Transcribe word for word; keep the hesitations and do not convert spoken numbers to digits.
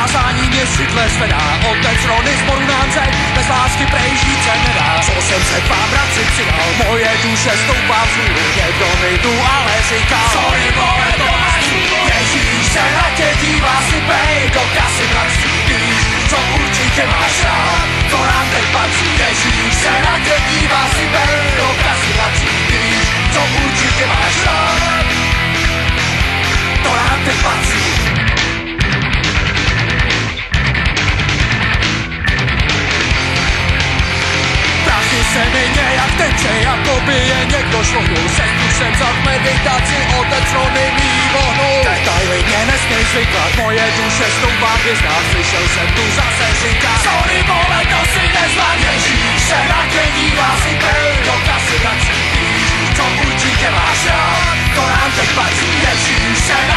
kázání mě židle zvedá, otec Rony z boru nám řek, bez lásky prej žít se nedá. Co jsem se k vám vracit přidal, moje duše stoupá vzhůru, někdo mi tu ale říká, sorry vole, to máš hůru. Ježíš se na tě dívá, si pej do kasy vrací, víš, co určitě máš rád, to nám teď patří. Ježíš se na tě dívá, si pej do kasy vrací, víš, co určitě máš rád, to nám teď patří. Prachy se mi nějak teče, jako by je někdo šlohnul. Sestru jsem za meditaci, otec Rony mý vohnul. Detaily mě nesměj zvykat, moje duše stoupá v hvězdách. Slyšel jsem tu zase říkat, sorry vole, to si nezvládl. Ježíš se na tě dívá, si pej do kasy vrací, víš, co určitě máš rád, to nám teď patří. Ježíš se